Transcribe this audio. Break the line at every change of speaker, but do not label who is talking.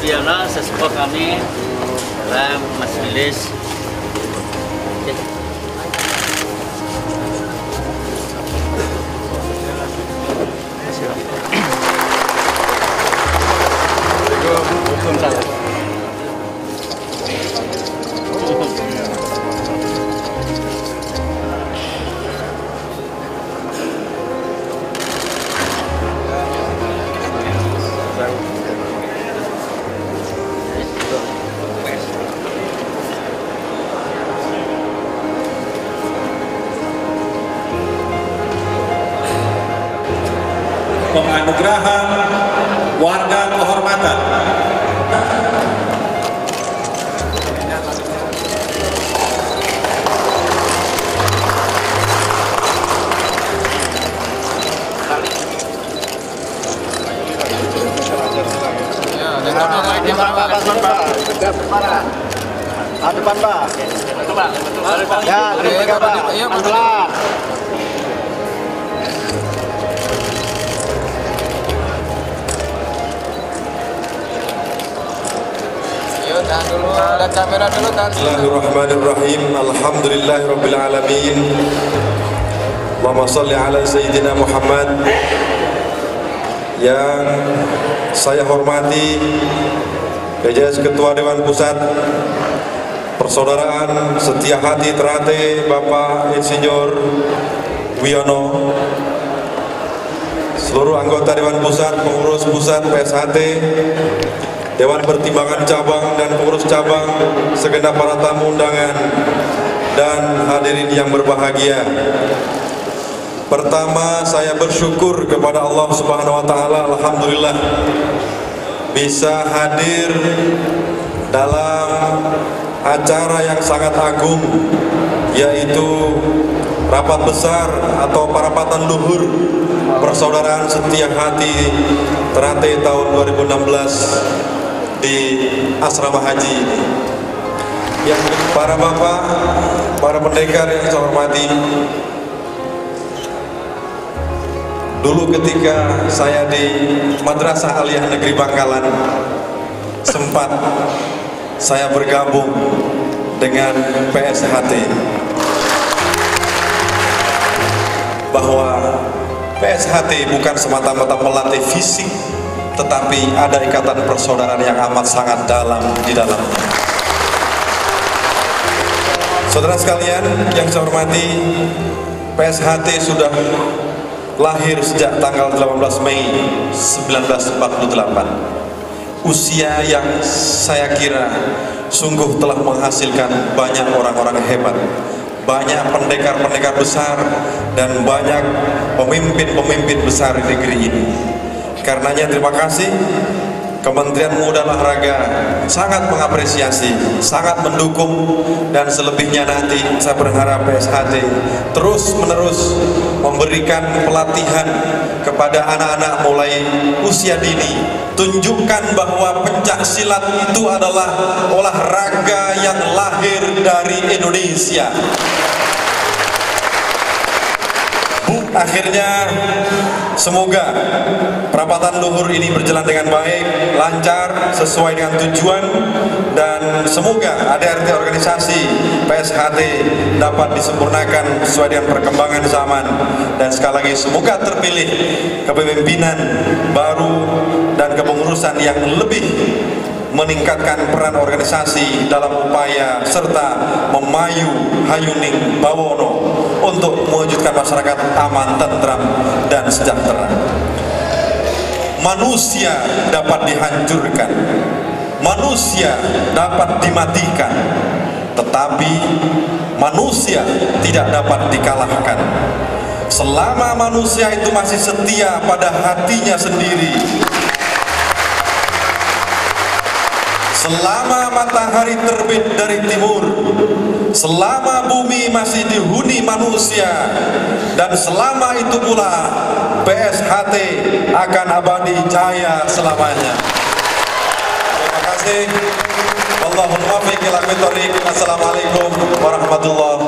Wiono, sesepuh kami dalam majelis.
Penganugerahan warga kehormatan.
Depan Pak. Ya, pelan.
Lihat kamera dulu.
Bismillahirrahmanirrahim. Alhamdulillahirabbil alamin. Allahumma shalli ala sayyidina Muhammad. Yang saya hormati PJS Ketua Dewan Pusat Persaudaraan Setia Hati Ternate Bapak Insinyur Wiono, seluruh anggota Dewan Pusat, pengurus pusat PSHT, Dewan Pertimbangan Cabang dan pengurus cabang, segenap para tamu undangan dan hadirin yang berbahagia. Pertama, saya bersyukur kepada Allah Subhanahu wa taala, alhamdulillah bisa hadir dalam acara yang sangat agung, yaitu rapat besar atau parapatan luhur Persaudaraan Setia Hati Ternate tahun 2016 di asrama haji ini. Yang para bapak, para pendekar yang saya hormati, dulu ketika saya di Madrasah Aliyah Negeri Bangkalan, sempat saya bergabung dengan PSHT, bahwa PSHT bukan semata-mata melatih fisik, tetapi ada ikatan persaudaraan yang amat sangat dalam di dalamnya. Saudara sekalian yang saya hormati, PSHT sudah lahir sejak tanggal 18 Mei 1948. Usia yang saya kira sungguh telah menghasilkan banyak orang-orang hebat, banyak pendekar-pendekar besar, dan banyak pemimpin-pemimpin besar di negeri ini. Karenanya terima kasih Kementerian Pemuda dan Olahraga sangat mengapresiasi, sangat mendukung, dan selebihnya nanti saya berharap PSHT terus-menerus memberikan pelatihan kepada anak-anak mulai usia dini. Tunjukkan bahwa pencak silat itu adalah olahraga yang lahir dari Indonesia. Akhirnya semoga perapatan luhur ini berjalan dengan baik, lancar, sesuai dengan tujuan, dan semoga ADART organisasi PSHT dapat disempurnakan sesuai dengan perkembangan zaman. Dan sekali lagi semoga terpilih kepemimpinan baru dan kepengurusan yang lebih meningkatkan peran organisasi dalam upaya serta memayu Hayuning Bawono untuk mewujudkan masyarakat aman, tentram, dan sejahtera. Manusia dapat dihancurkan, manusia dapat dimatikan, tetapi manusia tidak dapat dikalahkan. Selama manusia itu masih setia pada hatinya sendiri, selama matahari terbit dari timur, selama bumi masih dihuni manusia, dan selama itu pula PSHT akan abadi jaya selamanya. Terima kasih. Allahumma fiqh ila fiqh. Assalamualaikum warahmatullahi